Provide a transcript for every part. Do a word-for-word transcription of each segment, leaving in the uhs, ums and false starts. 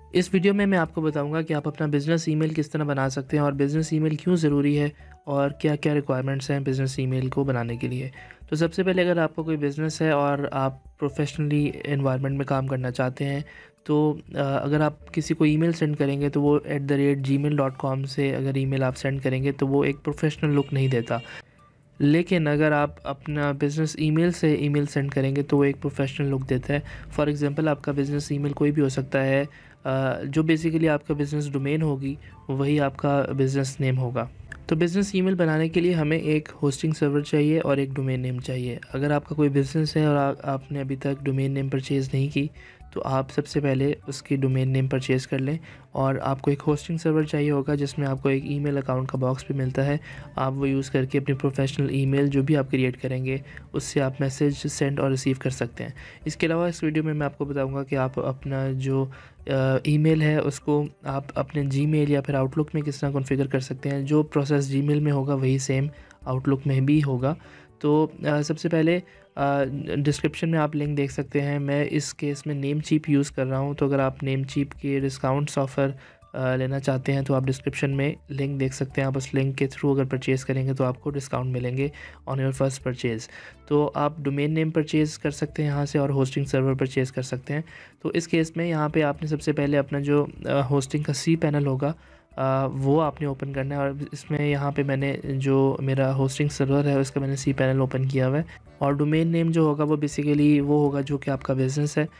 इस वीडियो में मैं आपको बताऊंगा कि आप अपना बिज़नेस ईमेल किस तरह बना सकते हैं और बिज़नेस ईमेल क्यों ज़रूरी है और क्या क्या रिक्वायरमेंट्स हैं बिज़नेस ईमेल को बनाने के लिए। तो सबसे पहले अगर आपका कोई बिज़नेस है और आप प्रोफेशनली एनवायरनमेंट में काम करना चाहते हैं तो अ, अगर आप किसी को ईमेल सेंड करेंगे तो वो at the rate G mail dot com से अगर ईमेल आप सेंड करेंगे तो वो एक प्रोफेशनल लुक नहीं देता। लेकिन अगर आप अपना बिज़नेस ईमेल से ईमेल सेंड करेंगे तो वो एक प्रोफेशनल लुक देता है। फॉर एग्ज़ाम्पल आपका बिज़नेस ईमेल कोई भी हो सकता है, अ, जो बेसिकली आपका बिज़नेस डोमेन होगी वही आपका बिज़नेस नेम होगा। तो बिज़नेस ईमेल बनाने के लिए हमें एक होस्टिंग सर्वर चाहिए और एक डोमेन नेम चाहिए। अगर आपका कोई बिज़नेस है और आ, आपने अभी तक डोमेन नेम परचेज़ नहीं की तो आप सबसे पहले उसकी डोमेन नेम परचेज़ कर लें और आपको एक होस्टिंग सर्वर चाहिए होगा जिसमें आपको एक ईमेल अकाउंट का बॉक्स भी मिलता है। आप वो यूज़ करके अपनी प्रोफेशनल ईमेल जो भी आप क्रिएट करेंगे उससे आप मैसेज सेंड और रिसीव कर सकते हैं। इसके अलावा इस वीडियो में मैं आपको बताऊंगा कि आप अपना जो ईमेल है उसको आप अपने जीमेल या फिर आउटलुक में किस तरह कॉन्फ़िगर कर सकते हैं। जो प्रोसेस जीमेल में होगा वही सेम आउटलुक में भी होगा। तो अ, सबसे पहले डिस्क्रिप्शन में आप लिंक देख सकते हैं। मैं इस केस में नेमचीप यूज़ कर रहा हूं, तो अगर आप नेमचीप के डिस्काउंट्स ऑफ़र लेना चाहते हैं तो आप डिस्क्रिप्शन में लिंक देख सकते हैं। आप उस लिंक के थ्रू अगर परचेज़ करेंगे तो आपको डिस्काउंट मिलेंगे ऑन योर फर्स्ट परचेज़। तो आप डोमेन नेम परचेज़ कर सकते हैं यहाँ से और होस्टिंग सर्वर परचेज़ कर सकते हैं। तो इस केस में यहाँ पे आपने सबसे पहले अपना जो होस्टिंग का सी पैनल होगा आ, वो आपने ओपन करना है। और इसमें यहाँ पे मैंने जो मेरा होस्टिंग सर्वर है उसका मैंने सी पैनल ओपन किया हुआ है। और डोमेन नेम जो होगा वो बेसिकली वो होगा जो कि आपका बिज़नेस है।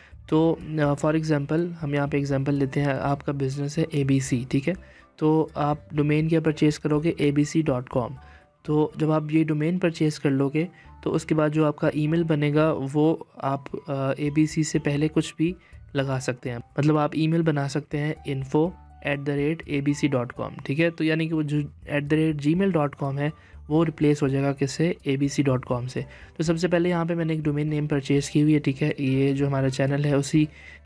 तो फॉर एग्ज़ाम्पल हम यहाँ पे एग्ज़ाम्पल लेते हैं, आपका बिज़नेस है ए बी सी, ठीक है। तो आप डोमेन क्या परचेज़ करोगे, A B C dot com. तो जब आप ये डोमेन परचेज़ कर लोगे तो उसके बाद जो आपका ईमेल बनेगा वो आप ए बी सी से पहले कुछ भी लगा सकते हैं। मतलब आप ईमेल बना सकते हैं info at the rate A B C dot com, ठीक है। तो यानी कि वो जो at the rate G mail dot com है वो रिप्लेस हो जाएगा किससे, A B C dot com से। तो सबसे पहले यहाँ पे मैंने एक डोमेन नेम परचेज़ की हुई है, ठीक है। ये जो हमारा चैनल है उसी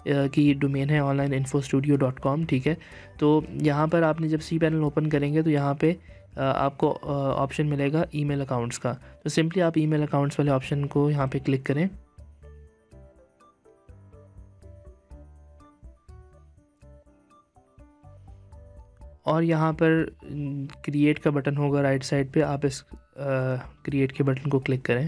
की डोमेन है online info studio dot com, ठीक है। तो यहाँ पर आपने जब सी पैनल ओपन करेंगे तो यहाँ पे आपको ऑप्शन मिलेगा ईमेल अकाउंट्स का। तो सिंपली आप ईमेल अकाउंट्स वाले ऑप्शन को यहाँ पे क्लिक करें और यहाँ पर क्रिएट का बटन होगा राइट साइड पे, आप इस क्रिएट के बटन को क्लिक करें।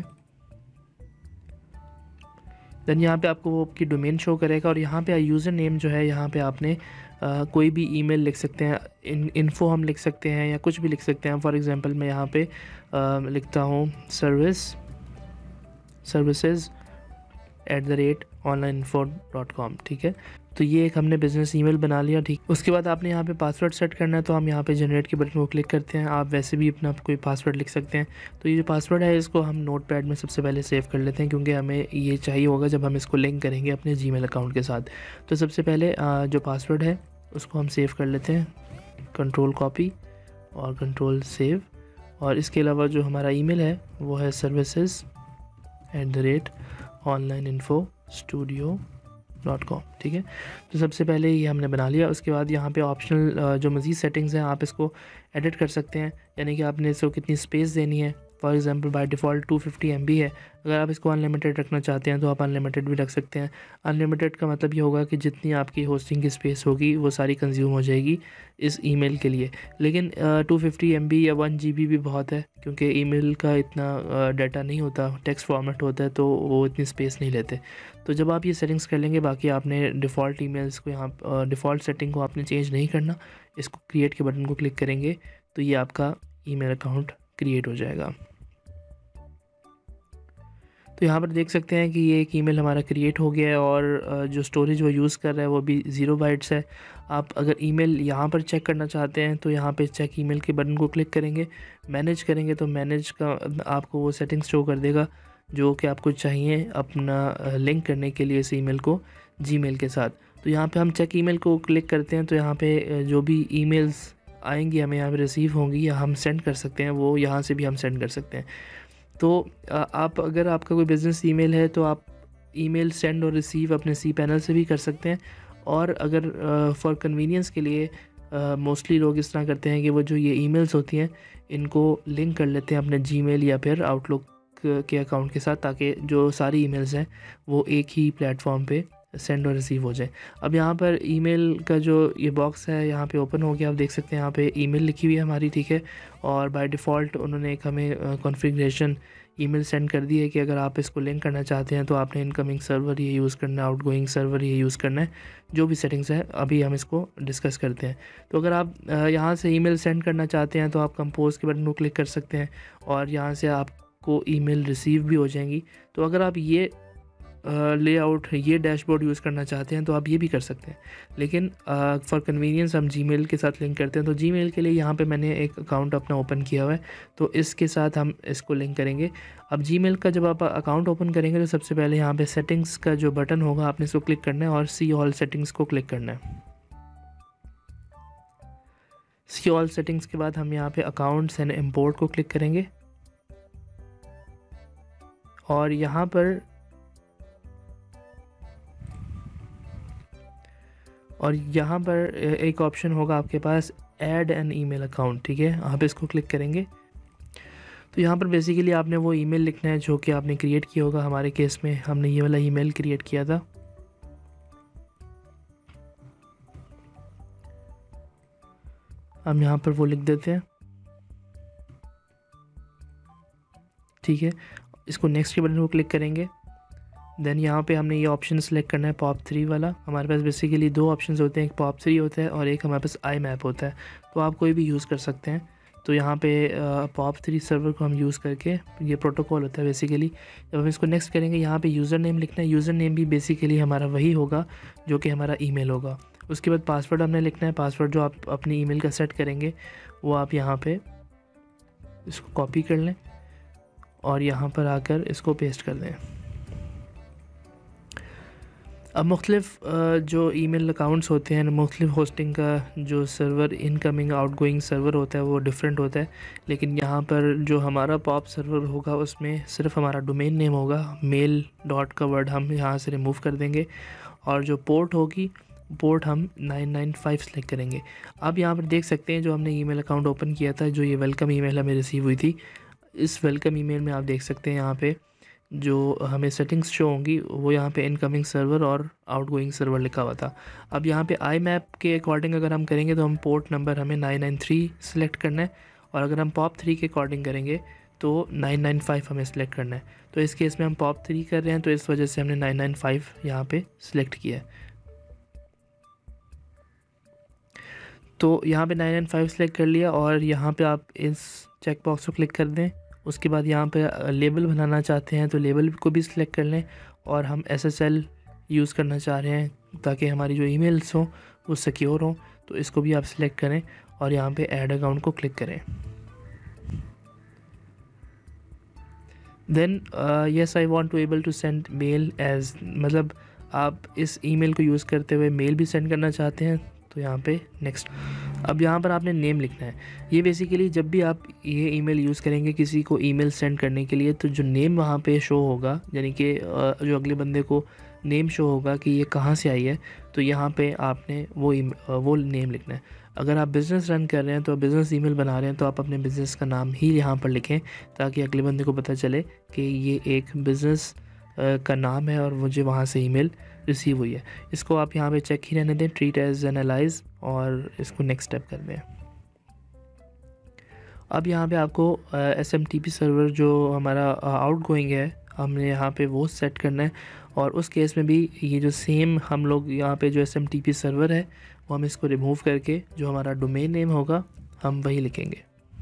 देन यहाँ पे आपको वो आपकी डोमेन शो करेगा और यहाँ पे यूज़र नेम जो है यहाँ पे आपने आ, कोई भी ईमेल लिख सकते हैं, इन इन्फो हम लिख सकते हैं या कुछ भी लिख सकते हैं। फॉर एग्जांपल मैं यहाँ पे आ, लिखता हूँ service services at the rate online info dot com, ठीक है। तो ये एक हमने बिज़नेस ईमेल बना लिया, ठीक। उसके बाद आपने यहाँ पे पासवर्ड सेट करना है, तो हम यहाँ पे जनरेट के बटन को क्लिक करते हैं। आप वैसे भी अपना कोई पासवर्ड लिख सकते हैं। तो ये जो पासवर्ड है इसको हम नोट पैड में सबसे पहले सेव कर लेते हैं क्योंकि हमें ये चाहिए होगा जब हम इसको लिंक करेंगे अपने जीमेल अकाउंट के साथ। तो सबसे पहले जो पासवर्ड है उसको हम सेव कर लेते हैं, कंट्रोल कॉपी और कंट्रोल सेव। और इसके अलावा जो हमारा ईमेल है वो है services at the rate online info studio dot com, ठीक है। तो सबसे पहले ये हमने बना लिया। उसके बाद यहाँ पे ऑप्शनल जो मज़ीद सेटिंग्स हैं आप इसको एडिट कर सकते हैं, यानी कि आपने इसको कितनी स्पेस देनी है। For example by default two fifty M B है, अगर आप इसको अनलिमिटेड रखना चाहते हैं तो आप अनलिमिटेड भी रख सकते हैं। अनलिमिटेड का मतलब ये होगा कि जितनी आपकी होस्टिंग की स्पेस होगी वो सारी कंज्यूम हो जाएगी इस ईमेल के लिए। लेकिन टू फिफ्टी एम बी या वन जी बी भी बहुत है क्योंकि ईमेल का इतना डाटा नहीं होता, टेक्स्ट फॉर्मेट होता है तो वो इतनी स्पेस नहीं लेते। तो जब आप ये सेटिंग्स कर लेंगे, बाकी आपने डिफ़ॉल्ट ईमेल्स को यहाँ डिफ़ॉल्ट सेटिंग को आपने चेंज नहीं करना। इसको क्रिएट के बटन को क्लिक करेंगे तो ये आपका ईमेल अकाउंट क्रिएट हो जाएगा। तो यहाँ पर देख सकते हैं कि ये एक ईमेल हमारा क्रिएट हो गया है और जो स्टोरेज वो यूज़ कर रहा है वो भी ज़ीरो बाइट्स है। आप अगर ईमेल यहाँ पर चेक करना चाहते हैं तो यहाँ पे चेक ईमेल के बटन को क्लिक करेंगे, मैनेज करेंगे तो मैनेज का आपको वो सेटिंग्स शो कर देगा जो कि आपको चाहिए अपना लिंक करने के लिए इस ईमेल को जीमेल के साथ। तो यहाँ पे हम चेक ईमेल को क्लिक करते हैं तो यहाँ पे जो भी ईमेल्स आएंगी हमें यहाँ पे रिसीव होंगी या हम सेंड कर सकते हैं, वो यहाँ से भी हम सेंड कर सकते हैं। तो आप अगर आपका कोई बिज़नेस ईमेल है तो आप ईमेल सेंड और रिसीव अपने सी पैनल से भी कर सकते हैं। और अगर फॉर कन्वीनियंस के लिए मोस्टली लोग इस तरह करते हैं कि वो जो ये ईमेल्स होती हैं इनको लिंक कर लेते हैं अपने जीमेल या फिर आउटलुक के अकाउंट के साथ, ताकि जो सारी ईमेल्स हैं वो एक ही प्लेटफॉर्म पे सेंड और रिसीव हो जाए। अब यहाँ पर ईमेल का जो ये बॉक्स है यहाँ पे ओपन हो गया, आप देख सकते हैं यहाँ पे ईमेल लिखी हुई है हमारी, ठीक है। और बाय डिफ़ॉल्ट उन्होंने एक हमें कॉन्फ़िगरेशन ईमेल सेंड कर दी है कि अगर आप इसको लिंक करना चाहते हैं तो आपने इनकमिंग सर्वर ये यूज़ करना है, आउटगोइंग सर्वर ये यूज़ करना है, जो भी सेटिंग्स है अभी हम इसको डिस्कस करते हैं। तो अगर आप यहाँ से ईमेल सेंड करना चाहते हैं तो आप कंपोज के बटन को क्लिक कर सकते हैं और यहाँ से आपको ईमेल रिसीव भी हो जाएंगी। तो अगर आप ये लेआउट ये डैशबोर्ड यूज़ करना चाहते हैं तो आप ये भी कर सकते हैं, लेकिन फॉर कन्वीनियंस हम जीमेल के साथ लिंक करते हैं। तो जीमेल के लिए यहाँ पे मैंने एक अकाउंट अपना ओपन किया हुआ है, तो इसके साथ हम इसको लिंक करेंगे। अब जीमेल का जब आप अकाउंट ओपन करेंगे तो सबसे पहले यहाँ पे सेटिंग्स का जो बटन होगा आपने इसको क्लिक करना है और सी ऑल सेटिंग्स को क्लिक करना है। सी ऑल सेटिंग्स के बाद हम यहाँ पे अकाउंट्स एंड इम्पोर्ट को क्लिक करेंगे और यहाँ पर और यहाँ पर एक ऑप्शन होगा आपके पास ऐड एन ईमेल अकाउंट, ठीक है। आप इसको क्लिक करेंगे तो यहाँ पर बेसिकली आपने वो ईमेल लिखना है जो कि आपने क्रिएट किया होगा। हमारे केस में हमने ये वाला ईमेल क्रिएट किया था। हम यहाँ पर वो लिख देते हैं, ठीक है। इसको नेक्स्ट के बटन को क्लिक करेंगे। देन यहाँ पे हमने ये ऑप्शन सेलेक्ट करना है पॉप थ्री वाला। हमारे पास बेसिकली दो ऑप्शंस होते हैं, एक पॉप थ्री होता है और एक हमारे पास आई मैप होता है, तो आप कोई भी यूज़ कर सकते हैं। तो यहाँ पे पॉप थ्री सर्वर को हम यूज़ करके, ये प्रोटोकॉल होता है बेसिकली। जब हम इसको नेक्स्ट करेंगे यहाँ पे यूज़र नेम लिखना है। यूज़र नेम भी बेसिकली हमारा वही होगा जो कि हमारा ईमेल होगा। उसके बाद पासवर्ड हमने लिखना है। पासवर्ड जो आप अपनी ईमेल का सेट करेंगे वो आप यहाँ पे इसको कॉपी कर लें और यहाँ पर आकर इसको पेस्ट कर दें। अब मुख्तलिफ जो ईमेल अकाउंट्स होते हैं, मुख्तलिफ होस्टिंग का जो सर्वर इनकमिंग आउटगोइंग सर्वर होता है वो डिफरेंट होता है, लेकिन यहाँ पर जो हमारा पॉप सर्वर होगा उसमें सिर्फ हमारा डोमेन नेम होगा। मेल डॉट का वर्ड हम यहाँ से रिमूव कर देंगे और जो पोर्ट होगी पोर्ट हम नाइन नाइन फाइव सेलेक्ट करेंगे। आप यहाँ पर देख सकते हैं जो हमने ईमेल अकाउंट ओपन किया था, जो ये वेलकम ईमेल हमें रिसीव हुई थी, इस वेलकम ईमेल में आप देख सकते हैं यहाँ पे जो हमें सेटिंग्स शो होंगी वो यहाँ पे इनकमिंग सर्वर और आउटगोइंग सर्वर लिखा हुआ था। अब यहाँ पे आई मैप के अकॉर्डिंग अगर हम करेंगे तो हम पोर्ट नंबर हमें नाइन नाइन थ्री सेलेक्ट करना है और अगर हम पॉप थ्री के अकॉर्डिंग करेंगे तो नाइन नाइन फाइव हमें सेलेक्ट करना है। तो इस केस में हम पॉप थ्री कर रहे हैं तो इस वजह से हमने नाइन नाइन फाइव यहाँ पे सिलेक्ट किया है। तो यहाँ पे नाइन नाइन फाइव सेलेक्ट कर लिया और यहाँ पे आप इस चेक बॉक्स को क्लिक कर दें। उसके बाद यहाँ पे लेबल बनाना चाहते हैं तो लेबल को भी सिलेक्ट कर लें और हम एस एस एल यूज़ करना चाह रहे हैं ताकि हमारी जो ईमेल्स हों वो सिक्योर हों, तो इसको भी आप सिलेक्ट करें और यहाँ पे ऐड अकाउंट को क्लिक करें। Then yes I want to able to send mail as, मतलब आप इस ईमेल को यूज़ करते हुए मेल भी सेंड करना चाहते हैं तो यहाँ पे नेक्स्ट। अब यहाँ पर आपने नेम लिखना है। ये बेसिकली जब भी आप ये ईमेल यूज़ करेंगे किसी को ईमेल सेंड करने के लिए तो जो नेम वहाँ पे शो होगा, यानी कि जो अगले बंदे को नेम शो होगा कि ये कहाँ से आई है, तो यहाँ पे आपने वो वो नेम लिखना है। अगर आप बिज़नेस रन कर रहे हैं तो बिज़नेस ईमेल बना रहे हैं तो आप अपने बिज़नेस का नाम ही यहाँ पर लिखें ताकि अगले बंदे को पता चले कि ये एक बिज़नेस का नाम है और मुझे वहाँ से ईमेल रिसीव हुई है। इसको आप यहाँ पे चेक ही रहने दें, ट्रीट एज एनालाइज, और इसको नेक्स्ट स्टेप कर दें। अब यहाँ पे आपको S M T P server जो हमारा आउट गोइंग है हमने यहाँ पे वो सेट करना है और उस केस में भी ये जो सेम हम लोग यहाँ पे जो S M T P server है वो हम इसको रिमूव करके जो हमारा डोमेन नेम होगा हम वही लिखेंगे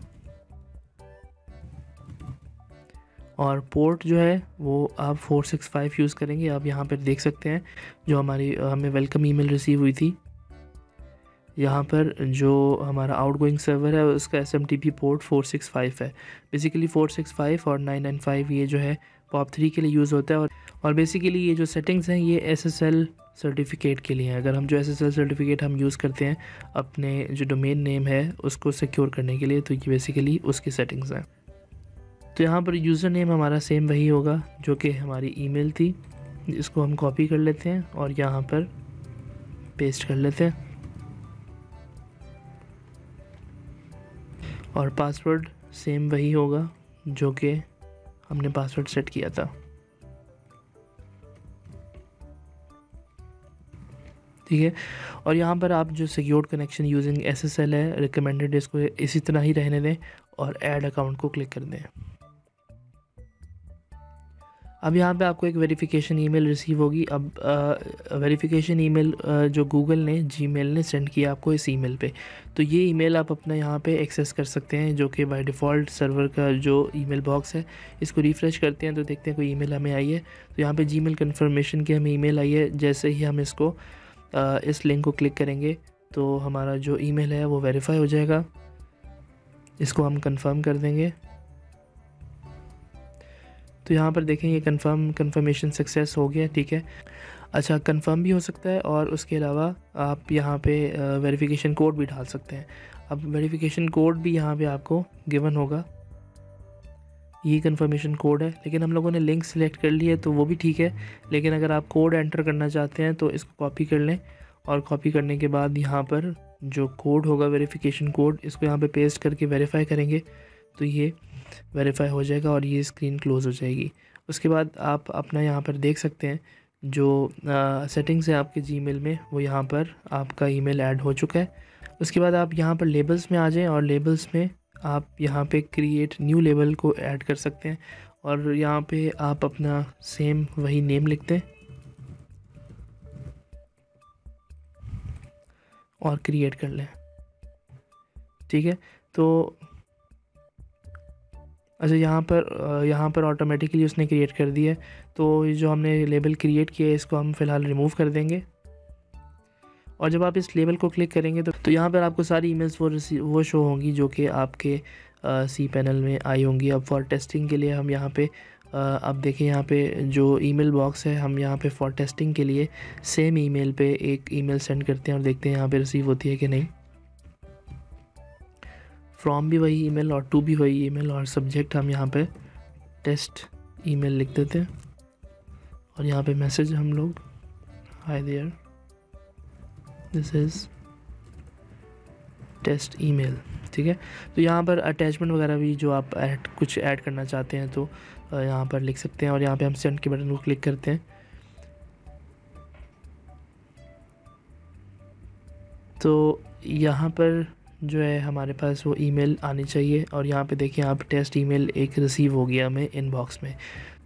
और पोर्ट जो है वो आप फोर सिक्स फाइव यूज़ करेंगे। आप यहाँ पर देख सकते हैं जो हमारी हमें वेलकम ईमेल रिसीव हुई थी, यहाँ पर जो हमारा आउटगोइंग सर्वर है उसका S M T P port four six five है। बेसिकली फोर सिक्स फाइव और नाइन नाइन फाइव ये जो है पॉप थ्री के लिए यूज़ होता है और और बेसिकली ये जो सेटिंग्स हैं ये एस एस एल सर्टिफिकेट के लिए हैं। अगर हम जो एस एस एल सर्टिफिकेट हम यूज़ करते हैं अपने जो डोमेन नेम है उसको सिक्योर करने के लिए, तो ये बेसिकली उसकी सेटिंग्स हैं। तो यहाँ पर यूज़र नेम हमारा सेम वही होगा जो कि हमारी ईमेल थी, इसको हम कॉपी कर लेते हैं और यहाँ पर पेस्ट कर लेते हैं और पासवर्ड सेम वही होगा जो कि हमने पासवर्ड सेट किया था। ठीक है। और यहाँ पर आप जो secured connection using S S L है रिकमेंडेड, इसको इसी तरह ही रहने दें और ऐड अकाउंट को क्लिक कर दें। अब यहाँ पे आपको एक वेरिफिकेशन ईमेल रिसीव होगी। अब वेरिफिकेशन ईमेल जो गूगल ने जीमेल ने सेंड किया आपको इस ईमेल पे, तो ये ईमेल आप अपना यहाँ पे एक्सेस कर सकते हैं, जो कि बाय डिफ़ॉल्ट सर्वर का जो ईमेल बॉक्स है। इसको रिफ़्रेश करते हैं तो देखते हैं कोई ईमेल हमें आई है। तो यहाँ पे जीमेल कन्फर्मेशन की हमें ईमेल आई है। जैसे ही हम इसको आ, इस लिंक को क्लिक करेंगे तो हमारा जो ईमेल है वो वेरीफाई हो जाएगा। इसको हम कंफर्म कर देंगे। तो यहाँ पर देखें ये कंफर्म कंफर्मेशन सक्सेस हो गया, ठीक है। अच्छा, कंफर्म भी हो सकता है और उसके अलावा आप यहाँ पे वेरिफिकेशन कोड भी डाल सकते हैं। अब वेरिफिकेशन कोड भी यहाँ पे आपको गिवन होगा, ये कंफर्मेशन कोड है। लेकिन हम लोगों ने लिंक सिलेक्ट कर ली है तो वो भी ठीक है, लेकिन अगर आप कोड एंटर करना चाहते हैं तो इसको कॉपी कर लें और कॉपी करने के बाद यहाँ पर जो कोड होगा वेरिफिकेशन कोड, इसको यहाँ पे पेस्ट करके वेरीफाई करेंगे तो ये वेरीफाई हो जाएगा और ये स्क्रीन क्लोज़ हो जाएगी। उसके बाद आप अपना यहाँ पर देख सकते हैं जो सेटिंग्स है आपके जीमेल में, वो यहाँ पर आपका ईमेल ऐड हो चुका है। उसके बाद आप यहाँ पर लेबल्स में आ जाएं और लेबल्स में आप यहाँ पे क्रिएट न्यू लेबल को ऐड कर सकते हैं और यहाँ पे आप अपना सेम वही नेम लिखते हैं और क्रिएट कर लें, ठीक है। तो अच्छा, यहाँ पर यहाँ पर ऑटोमेटिकली उसने क्रिएट कर दिया है। तो ये जो हमने लेबल क्रिएट किया है इसको हम फ़िलहाल रिमूव कर देंगे। और जब आप इस लेबल को क्लिक करेंगे तो तो यहाँ पर आपको सारी ईमेल्स वो रिसीव वो शो होंगी जो कि आपके सी पैनल में आई होंगी। अब फॉर टेस्टिंग के लिए हम यहाँ पे आ, अब देखें यहाँ पे जो ईमेल बॉक्स है, हम यहाँ पे फॉर टेस्टिंग के लिए सेम ईमेल पे एक ईमेल सेंड करते हैं और देखते हैं यहाँ पे रिसीव होती है कि नहीं। फ्रॉम भी वही ईमेल और टू भी वही ईमेल और सब्जेक्ट हम यहाँ पे टेस्ट ईमेल लिख देते हैं और यहाँ पे मैसेज हम लोग hi there this is test email, ठीक है। तो यहाँ पर अटैचमेंट वगैरह भी जो आप ऐड कुछ ऐड करना चाहते हैं तो यहाँ पर लिख सकते हैं और यहाँ पे हम सेंड के बटन को क्लिक करते हैं। तो यहाँ पर जो है हमारे पास वो ईमेल आनी चाहिए और यहाँ पे देखिए आप टेस्ट ईमेल एक रिसीव हो गया हमें इनबॉक्स में।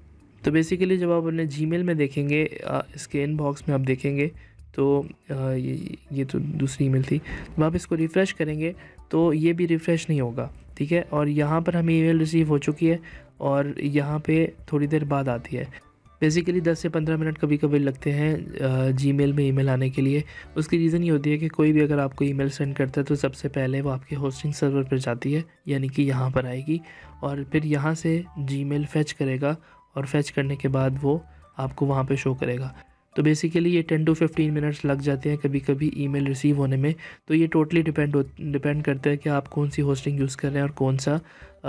तो बेसिकली जब आप अपने जीमेल में देखेंगे इसके इनबॉक्स में आप देखेंगे तो ये ये तो दूसरी ईमेल थी। जब आप इसको रिफ़्रेश करेंगे तो ये भी रिफ़्रेश नहीं होगा, ठीक है। और यहाँ पर हमें ईमेल रिसीव हो चुकी है और यहाँ पे थोड़ी देर बाद आती है। बेसिकली दस से पंद्रह मिनट कभी कभी लगते हैं जीमेल में ईमेल आने के लिए। उसकी रीज़न ये होती है कि कोई भी अगर आपको ईमेल सेंड करता है तो सबसे पहले वो आपके होस्टिंग सर्वर पर जाती है, यानी कि यहाँ पर आएगी और फिर यहाँ से जीमेल फैच करेगा और फैच करने के बाद वो आपको वहाँ पे शो करेगा। तो बेसिकली ये टेन टू फिफ्टीन मिनट्स लग जाते हैं कभी कभी ईमेल रिसीव होने में। तो ये टोटली डिपेंड हो डिपेंड करता है कि आप कौन सी होस्टिंग यूज़ कर रहे हैं और कौन सा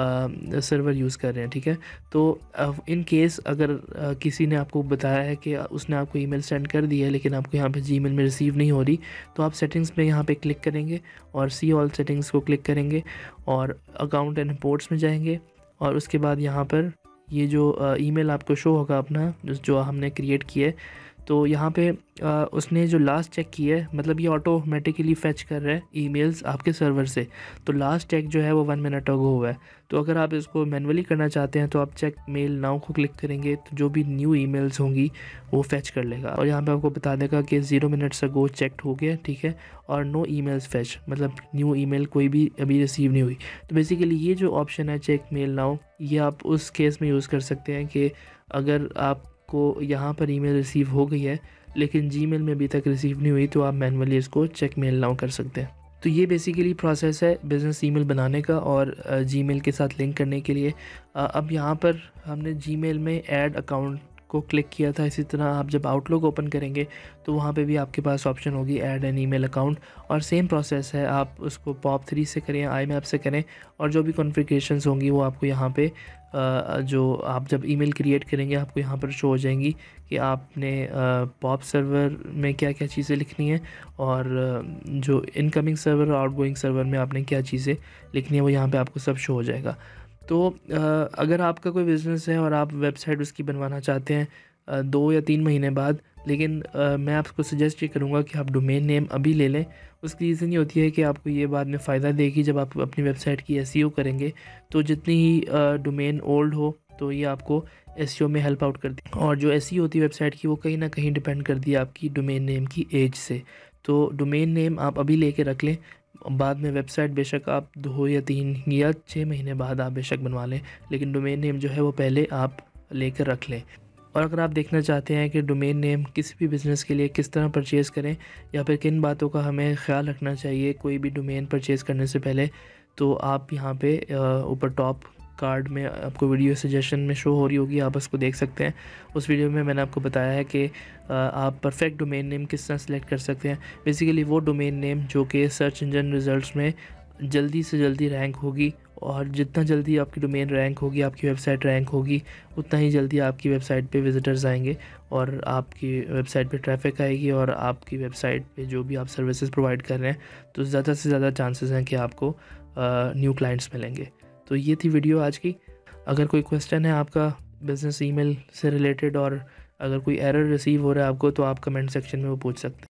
सर्वर यूज़ कर रहे हैं, ठीक है। तो इन केस अगर आ, किसी ने आपको बताया है कि उसने आपको ईमेल सेंड कर दी है लेकिन आपको यहाँ पे जीमेल में रिसीव नहीं हो रही, तो आप सेटिंग्स में यहाँ पे क्लिक करेंगे और सी ऑल सेटिंग्स को क्लिक करेंगे और अकाउंट एंड रिपोर्ट्स में जाएंगे और उसके बाद यहाँ पर ये जो ईमेल आपको शो होगा अपना जो हमने क्रिएट किया है, तो यहाँ पे आ, उसने जो लास्ट चेक किया है, मतलब ये ऑटोमेटिकली फैच कर रहा है ईमेल्स आपके सर्वर से। तो लास्ट चेक जो है वो वन मिनट अगो हुआ है। तो अगर आप इसको मैनुअली करना चाहते हैं तो आप चेक मेल नाउ को क्लिक करेंगे तो जो भी न्यू ईमेल्स होंगी वो फैच कर लेगा और यहाँ पे आपको बता देगा कि ज़ीरो मिनट्स अगो चेक्ड हो गया, ठीक है। और नो ईमेल्स फैच, मतलब न्यू ईमेल कोई भी अभी रिसीव नहीं हुई। तो बेसिकली ये जो ऑप्शन है चेक मेल नाउ, ये आप उस केस में यूज़ कर सकते हैं कि अगर आप को यहाँ पर ईमेल रिसीव हो गई है लेकिन जीमेल में अभी तक रिसीव नहीं हुई तो आप मैनुअली इसको चेक मेल नाउ कर सकते हैं। तो ये बेसिकली प्रोसेस है बिज़नेस ईमेल बनाने का और जीमेल के साथ लिंक करने के लिए। अब यहाँ पर हमने जीमेल में ऐड अकाउंट को क्लिक किया था, इसी तरह आप जब आउटलुक ओपन करेंगे तो वहाँ पे भी आपके पास ऑप्शन होगी ऐड एन ईमेल अकाउंट और सेम प्रोसेस है। आप उसको पॉप थ्री से करें, आई मैप से करें और जो भी कॉन्फ़िगरेशंस होंगी वो आपको यहाँ पे जो आप जब ईमेल क्रिएट करेंगे आपको यहाँ पर शो हो जाएंगी कि आपने पॉप सर्वर में क्या क्या चीज़ें लिखनी है और जो इनकमिंग सर्वर और आउटगोइंग सर्वर में आपने क्या चीज़ें लिखनी है वो यहाँ पे आपको सब शो हो जाएगा। तो अगर आपका कोई बिज़नेस है और आप वेबसाइट उसकी बनवाना चाहते हैं दो या तीन महीने बाद, लेकिन आ, मैं आपको सजेस्ट ये करूँगा कि आप डोमेन नेम अभी ले लें। उसकी रीज़न ये होती है कि आपको ये बाद में फ़ायदा देगी जब आप अपनी वेबसाइट की एसईओ करेंगे। तो जितनी ही डोमेन ओल्ड हो तो ये आपको एसईओ में हेल्प आउट करती है, और जो एसईओ होती है वेबसाइट की वो कहीं ना कहीं डिपेंड करती है आपकी डोमेन नेम की एज से। तो डोमेन नेम आप अभी लेके रख लें, बाद में वेबसाइट बेशक आप दो या तीन या छः महीने बाद आप बेशक बनवा लें, लेकिन डोमेन नेम जो है वो पहले आप लेकर रख लें। और अगर आप देखना चाहते हैं कि डोमेन नेम किसी भी बिज़नेस के लिए किस तरह परचेज़ करें या फिर किन बातों का हमें ख्याल रखना चाहिए कोई भी डोमेन परचेज़ करने से पहले, तो आप यहाँ पे ऊपर टॉप कार्ड में आपको वीडियो सजेशन में शो हो रही होगी, आप उसको देख सकते हैं। उस वीडियो में मैंने आपको बताया है कि आप परफेक्ट डोमेन नेम किस तरह सेलेक्ट कर सकते हैं। बेसिकली वो डोमेन नेम जो कि सर्च इंजन रिज़ल्ट्स में जल्दी से जल्दी रैंक होगी, और जितना जल्दी आपकी डोमेन रैंक होगी, आपकी वेबसाइट रैंक होगी, उतना ही जल्दी आपकी वेबसाइट पे विज़िटर्स आएंगे और आपकी वेबसाइट पे ट्रैफिक आएगी, और आपकी वेबसाइट पे जो भी आप सर्विसेज प्रोवाइड कर रहे हैं तो ज़्यादा से ज़्यादा चांसेस हैं कि आपको न्यू क्लाइंट्स मिलेंगे। तो ये थी वीडियो आज की। अगर कोई क्वेश्चन है आपका बिज़नेस ईमेल से रिलेटेड, और अगर कोई एरर रिसीव हो रहा है आपको, तो आप कमेंट सेक्शन में वो पूछ सकते हैं।